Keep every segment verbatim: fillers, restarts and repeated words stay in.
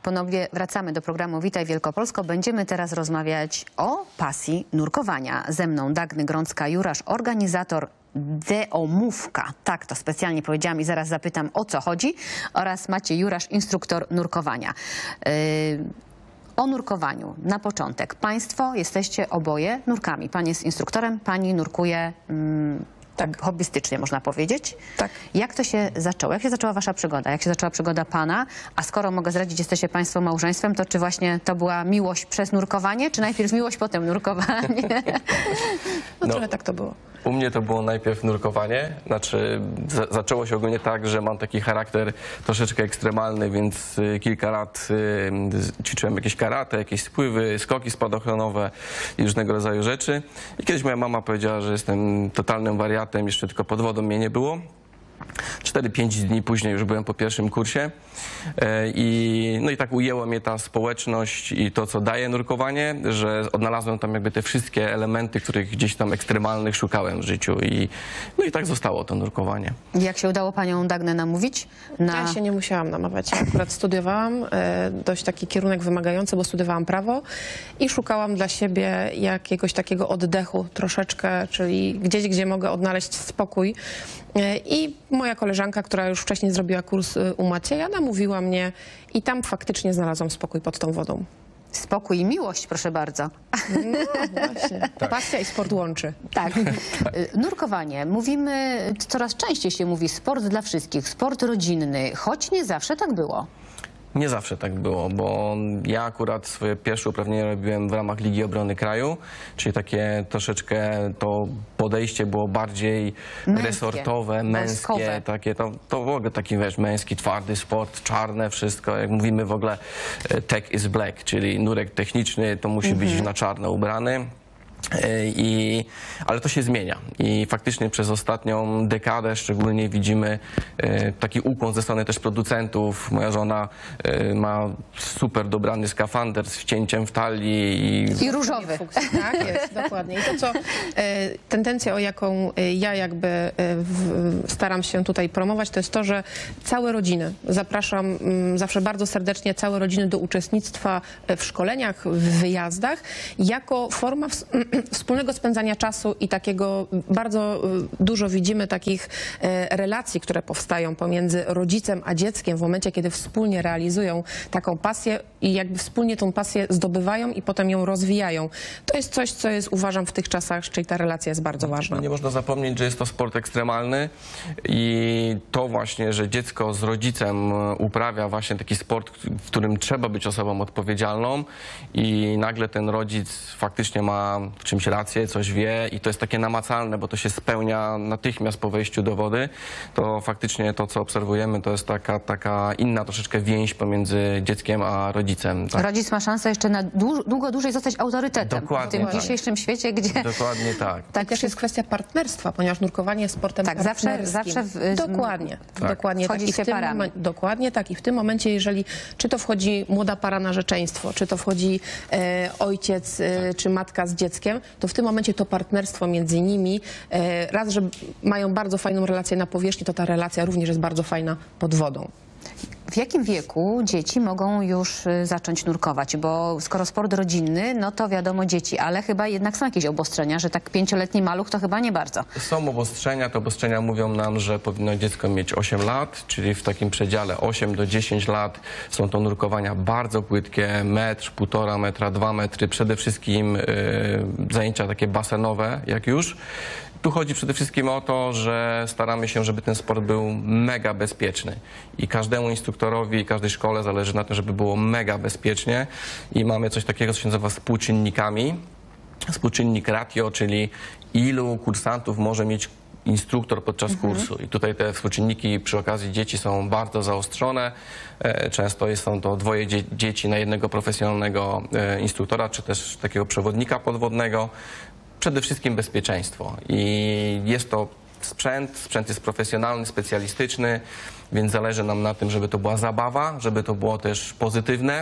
Ponownie wracamy do programu Witaj Wielkopolsko. Będziemy teraz rozmawiać o pasji nurkowania. Ze mną Dagny Grącka-Jurasz, organizator Deomówka. Tak, to specjalnie powiedziałam i zaraz zapytam, o co chodzi. Oraz Maciej Jurasz, instruktor nurkowania. Yy, o nurkowaniu na początek. Państwo jesteście oboje nurkami. Pan jest instruktorem, pani nurkuje... Yy, Tak, hobbystycznie można powiedzieć. Tak. Jak to się zaczęło? Jak się zaczęła wasza przygoda? Jak się zaczęła przygoda pana? A skoro mogę zdradzić, jesteście państwo małżeństwem, to czy właśnie to była miłość przez nurkowanie, czy najpierw miłość, potem nurkowanie? No, no trochę tak to było. U mnie to było najpierw nurkowanie, znaczy z, zaczęło się ogólnie tak, że mam taki charakter troszeczkę ekstremalny, więc y, kilka lat y, ćwiczyłem jakieś karate, jakieś spływy, skoki spadochronowe i różnego rodzaju rzeczy. I kiedyś moja mama powiedziała, że jestem totalnym wariatem, jeszcze tylko pod wodą mnie nie było. cztery pięć dni później już byłem po pierwszym kursie i, no i tak ujęła mnie ta społeczność i to, co daje nurkowanie, że odnalazłem tam jakby te wszystkie elementy, których gdzieś tam ekstremalnych szukałem w życiu i, no i tak zostało to nurkowanie. Jak się udało panią Dagnę namówić? Na... Ja się nie musiałam namawiać. Ja akurat studiowałam e, dość taki kierunek wymagający, bo studiowałam prawo i szukałam dla siebie jakiegoś takiego oddechu troszeczkę, czyli gdzieś, gdzie mogę odnaleźć spokój. E, I moja koleżanka, która już wcześniej zrobiła kurs u Macieja, namówiła mnie i tam faktycznie znalazłam spokój pod tą wodą. Spokój i miłość, proszę bardzo. No właśnie. Tak. Pasja i sport łączy. Tak. Nurkowanie. Mówimy, coraz częściej się mówi sport dla wszystkich, sport rodzinny, choć nie zawsze tak było. Nie zawsze tak było, bo ja akurat swoje pierwsze uprawnienia robiłem w ramach Ligi Obrony Kraju, czyli takie troszeczkę to podejście było bardziej męskie, resortowe, męskie, wojskowe. takie, to, to w ogóle taki, wiesz, męski, twardy sport, czarne wszystko, jak mówimy w ogóle tech is black, czyli nurek techniczny to musi mm-hmm. być na czarno ubrany. I, ale to się zmienia i faktycznie przez ostatnią dekadę szczególnie widzimy e, taki ukłon ze strony też producentów. Moja żona e, ma super dobrany skafander z wcięciem w talii. I, I różowy. Tak jest, dokładnie. I to, co e, tendencja, o jaką ja jakby e, w, staram się tutaj promować, to jest to, że całe rodziny, zapraszam m, zawsze bardzo serdecznie całe rodziny do uczestnictwa w szkoleniach, w wyjazdach, jako forma w, wspólnego spędzania czasu i takiego bardzo dużo widzimy takich relacji, które powstają pomiędzy rodzicem a dzieckiem w momencie, kiedy wspólnie realizują taką pasję i jakby wspólnie tą pasję zdobywają i potem ją rozwijają. To jest coś, co jest, uważam, w tych czasach, czyli ta relacja jest bardzo ważna. Nie można zapomnieć, że jest to sport ekstremalny i to właśnie, że dziecko z rodzicem uprawia właśnie taki sport, w którym trzeba być osobą odpowiedzialną i nagle ten rodzic faktycznie ma w czymś rację, coś wie i to jest takie namacalne, bo to się spełnia natychmiast po wejściu do wody, to faktycznie to, co obserwujemy, to jest taka, taka inna troszeczkę więź pomiędzy dzieckiem a rodzicem. Tak? Rodzic ma szansę jeszcze na dłu długo dłużej zostać autorytetem Dokładnie, w tym tak. dzisiejszym świecie, gdzie... Dokładnie tak. Tak, też jest kwestia partnerstwa, ponieważ nurkowanie jest sportem tak, zawsze, partnerskim. zawsze w, dokładnie, tak. dokładnie tak. I w tym momencie, dokładnie tak. I w tym momencie, jeżeli czy to wchodzi młoda para narzeczeństwo, czy to wchodzi e, ojciec e, tak. czy matka z dzieckiem, to w tym momencie to partnerstwo między nimi, e, raz, że mają bardzo fajną relację na powierzchni, to ta relacja również jest bardzo fajna pod wodą. W jakim wieku dzieci mogą już zacząć nurkować? Bo skoro sport rodzinny, no to wiadomo dzieci, ale chyba jednak są jakieś obostrzenia, że tak pięcioletni maluch to chyba nie bardzo. Są obostrzenia, te obostrzenia mówią nam, że powinno dziecko mieć osiem lat, czyli w takim przedziale osiem do dziesięciu lat są to nurkowania bardzo płytkie, metr, półtora metra, dwa metry, przede wszystkim yy, zajęcia takie basenowe jak już. Tu chodzi przede wszystkim o to, że staramy się, żeby ten sport był mega bezpieczny i każdemu instruktorowi, każdej szkole zależy na tym, żeby było mega bezpiecznie i mamy coś takiego, co się nazywa współczynnikami. Współczynnik ratio, czyli ilu kursantów może mieć instruktor podczas mhm. kursu i tutaj te współczynniki przy okazji dzieci są bardzo zaostrzone. Często są to dwoje dzie dzieci na jednego profesjonalnego instruktora, czy też takiego przewodnika podwodnego. Przede wszystkim bezpieczeństwo i jest to sprzęt, sprzęt jest profesjonalny, specjalistyczny, więc zależy nam na tym, żeby to była zabawa, żeby to było też pozytywne,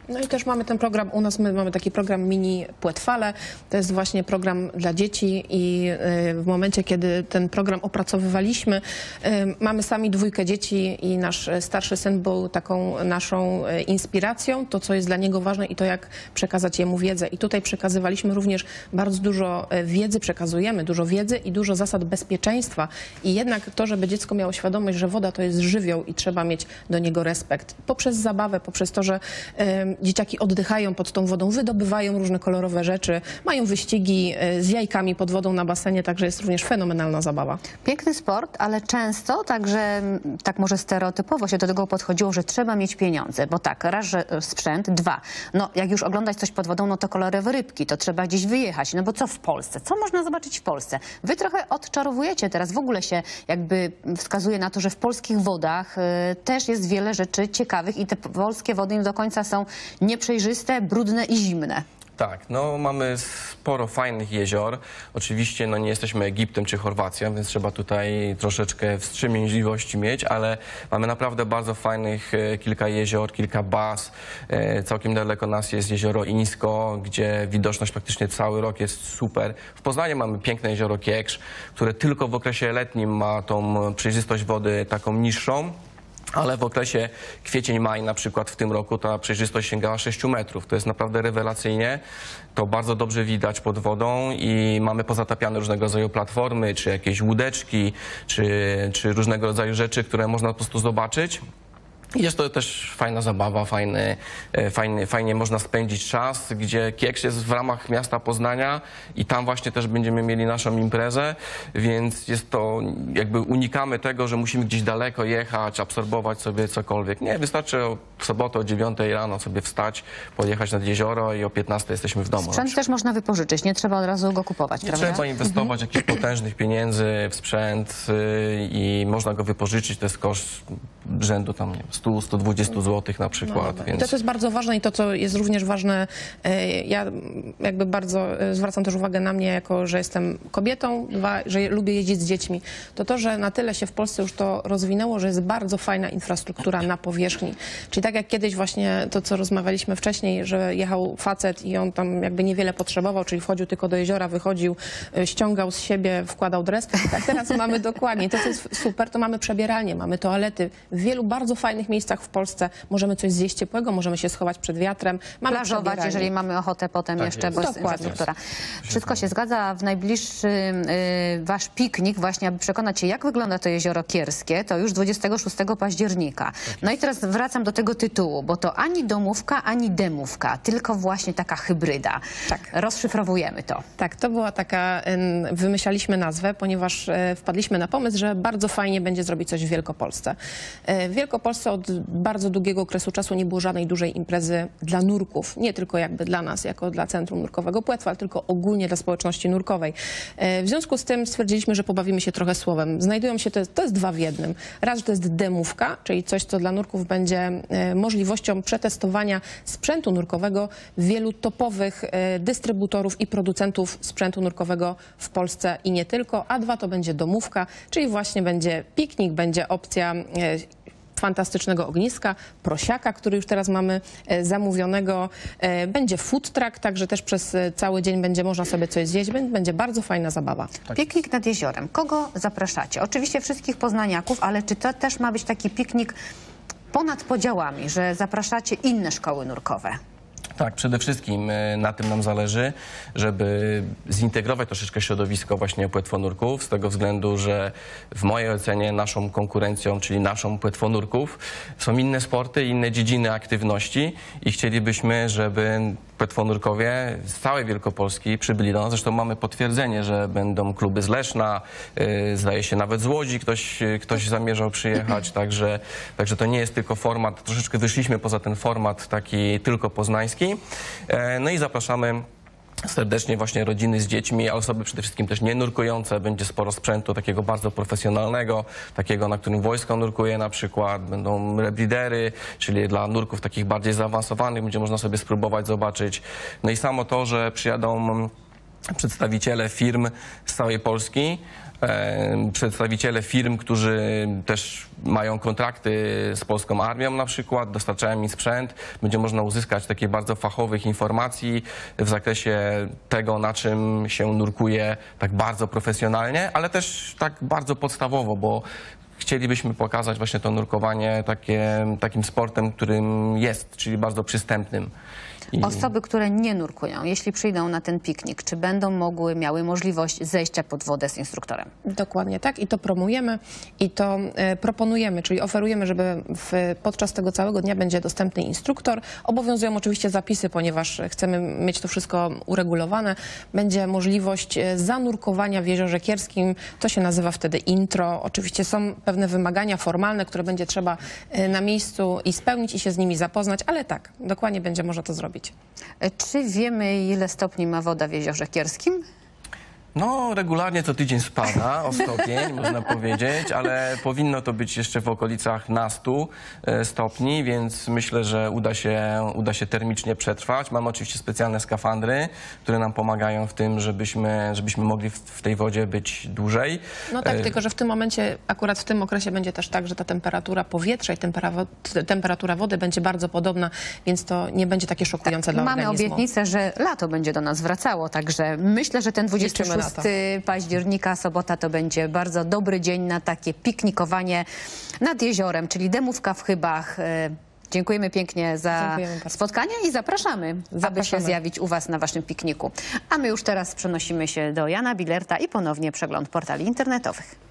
No i też mamy ten program, u nas my mamy taki program mini Płetwale, to jest właśnie program dla dzieci i y, w momencie, kiedy ten program opracowywaliśmy, y, mamy sami dwójkę dzieci i nasz starszy syn był taką naszą y, inspiracją, to co jest dla niego ważne i to jak przekazać jemu wiedzę. I tutaj przekazywaliśmy również bardzo dużo y, wiedzy, przekazujemy dużo wiedzy i dużo zasad bezpieczeństwa i jednak to, żeby dziecko miało świadomość, że woda to jest żywioł i trzeba mieć do niego respekt. Poprzez zabawę, poprzez to, że y, dzieciaki oddychają pod tą wodą, wydobywają różne kolorowe rzeczy, mają wyścigi y, z jajkami pod wodą na basenie, także jest również fenomenalna zabawa. Piękny sport, ale często także m, tak może stereotypowo się do tego podchodziło, że trzeba mieć pieniądze, bo tak, raz, że e, sprzęt, dwa, no jak już oglądać coś pod wodą, no to kolorowe rybki, to trzeba gdzieś wyjechać, no bo co w Polsce? Co można zobaczyć w Polsce? Wy trochę odczarowujecie teraz, w ogóle się jakby wskazuje na to, że w polskich wodach y, też jest wiele rzeczy ciekawych i te polskie wody nie do końca są nieprzejrzyste, brudne i zimne. Tak, no mamy sporo fajnych jezior. Oczywiście no nie jesteśmy Egiptem czy Chorwacją, więc trzeba tutaj troszeczkę wstrzemięźliwości mieć, ale mamy naprawdę bardzo fajnych e, kilka jezior, kilka baz. E, całkiem daleko nas jest jezioro Ińsko, gdzie widoczność praktycznie cały rok jest super. W Poznaniu mamy piękne jezioro Kiekrzz, które tylko w okresie letnim ma tą przejrzystość wody taką niższą. Ale w okresie kwiecień-maj na przykład w tym roku ta przejrzystość sięgała sześciu metrów. To jest naprawdę rewelacyjnie. To bardzo dobrze widać pod wodą i mamy pozatapiane różnego rodzaju platformy, czy jakieś łódeczki, czy, czy różnego rodzaju rzeczy, które można po prostu zobaczyć. I jest to też fajna zabawa, fajny, fajny, fajnie można spędzić czas, gdzie Kiekrzz jest w ramach miasta Poznania i tam właśnie też będziemy mieli naszą imprezę, więc jest to, jakby unikamy tego, że musimy gdzieś daleko jechać, absorbować sobie cokolwiek. Nie, wystarczy o w sobotę o dziewiątej rano sobie wstać, pojechać nad jezioro i o piętnastej jesteśmy w domu. Sprzęt też można wypożyczyć, nie trzeba od razu go kupować, Nie prawda? trzeba inwestować jakichś potężnych pieniędzy w sprzęt y, i można go wypożyczyć, to jest koszt rzędu tam nie wiem, sto do stu dwudziestu złotych na przykład. No, więc... To, co jest bardzo ważne i to, co jest również ważne, e, ja jakby bardzo e, zwracam też uwagę na mnie, jako że jestem kobietą, dwa, że lubię jeździć z dziećmi, to to, że na tyle się w Polsce już to rozwinęło, że jest bardzo fajna infrastruktura na powierzchni. Czyli tak jak kiedyś właśnie to, co rozmawialiśmy wcześniej, że jechał facet i on tam jakby niewiele potrzebował, czyli wchodził tylko do jeziora, wychodził, e, ściągał z siebie, wkładał dres. Tak teraz mamy dokładnie. To, co jest super, to mamy przebieralnie, mamy toalety. W wielu bardzo fajnych miejscach w Polsce możemy coś zjeść ciepłego, możemy się schować przed wiatrem. Mamy Plażować, jeżeli mamy ochotę potem Tak jeszcze, jest. bo jest Dokładnie. infrastruktura. Wszystko się zgadza. W najbliższy y, wasz piknik, właśnie aby przekonać się, jak wygląda to jezioro Kierskie, to już dwudziestego szóstego października. No i teraz wracam do tego tytułu, bo to ani domówka, ani demówka, tylko właśnie taka hybryda. Tak. Rozszyfrowujemy to. Tak, to była taka, em, wymyślaliśmy nazwę, ponieważ e, wpadliśmy na pomysł, że bardzo fajnie będzie zrobić coś w Wielkopolsce. E, W Wielkopolsce od bardzo długiego okresu czasu nie było żadnej dużej imprezy dla nurków. Nie tylko jakby dla nas, jako dla Centrum Nurkowego Płetwa, ale tylko ogólnie dla społeczności nurkowej. E, W związku z tym stwierdziliśmy, że pobawimy się trochę słowem. Znajdują się, to jest, to jest dwa w jednym. Raz, że to jest demówka, czyli coś, co dla nurków będzie e, możliwością przetestowania sprzętu nurkowego wielu topowych e, dystrybutorów i producentów sprzętu nurkowego w Polsce i nie tylko. A dwa to będzie domówka, czyli właśnie będzie piknik, będzie opcja e, fantastycznego ogniska, prosiaka, który już teraz mamy e, zamówionego. E, będzie food truck, także też przez e, cały dzień będzie można sobie coś zjeść. Bę- Będzie bardzo fajna zabawa. Piknik nad jeziorem. Kogo zapraszacie? Oczywiście wszystkich poznaniaków, ale czy to też ma być taki piknik ponad podziałami, że zapraszacie inne szkoły nurkowe? Tak, przede wszystkim e, na tym nam zależy, żeby zintegrować troszeczkę środowisko właśnie płetwonurków, z tego względu, że w mojej ocenie naszą konkurencją, czyli naszą płetwonurków, są inne sporty, inne dziedziny aktywności i chcielibyśmy, żeby płetwonurkowie z całej Wielkopolski przybyli do nas. Zresztą mamy potwierdzenie, że będą kluby z Leszna, e, zdaje się nawet z Łodzi ktoś, ktoś zamierzał przyjechać, także, także to nie jest tylko format, troszeczkę wyszliśmy poza ten format taki tylko poznański. E, No i zapraszamy serdecznie właśnie rodziny z dziećmi, a osoby przede wszystkim też nie nurkujące. Będzie sporo sprzętu takiego bardzo profesjonalnego, takiego, na którym wojsko nurkuje na przykład. Będą rebreedery, czyli dla nurków takich bardziej zaawansowanych, będzie można sobie spróbować zobaczyć. No i samo to, że przyjadą przedstawiciele firm z całej Polski, e, przedstawiciele firm, którzy też mają kontrakty z polską armią na przykład, dostarczają im sprzęt. Będzie można uzyskać takie bardzo fachowych informacji w zakresie tego, na czym się nurkuje tak bardzo profesjonalnie, ale też tak bardzo podstawowo, bo chcielibyśmy pokazać właśnie to nurkowanie takie, takim sportem, którym jest, czyli bardzo przystępnym. I... Osoby, które nie nurkują, jeśli przyjdą na ten piknik, czy będą mogły, miały możliwość zejścia pod wodę z instruktorem? Dokładnie tak i to promujemy i to e, proponujemy, czyli oferujemy, żeby w, podczas tego całego dnia będzie dostępny instruktor. Obowiązują oczywiście zapisy, ponieważ chcemy mieć to wszystko uregulowane. Będzie możliwość e, zanurkowania w Jeziorze Kierskim, to się nazywa wtedy intro. Oczywiście są pewne wymagania formalne, które będzie trzeba e, na miejscu i spełnić i się z nimi zapoznać, ale tak, dokładnie będzie można to zrobić. Czy wiemy, ile stopni ma woda w Jeziorze Kierskim? No, regularnie co tydzień spada o stopień, można powiedzieć, ale powinno to być jeszcze w okolicach nastu stopni, więc myślę, że uda się, uda się termicznie przetrwać. Mamy oczywiście specjalne skafandry, które nam pomagają w tym, żebyśmy, żebyśmy mogli w, w tej wodzie być dłużej. No tak, tylko że w tym momencie, akurat w tym okresie będzie też tak, że ta temperatura powietrza i tempera- temperatura wody będzie bardzo podobna, więc to nie będzie takie szokujące dla Mamy organizmu. obietnicę, że lato będzie do nas wracało, także myślę, że ten dwudziestego szóstego października, sobota, to będzie bardzo dobry dzień na takie piknikowanie nad jeziorem, czyli demówka w Chybach. Dziękujemy pięknie za Dziękujemy bardzo. spotkanie i zapraszamy, aby Zapraszamy. się zjawić u Was na Waszym pikniku. A my już teraz przenosimy się do Jana Bilerta i ponownie przegląd portali internetowych.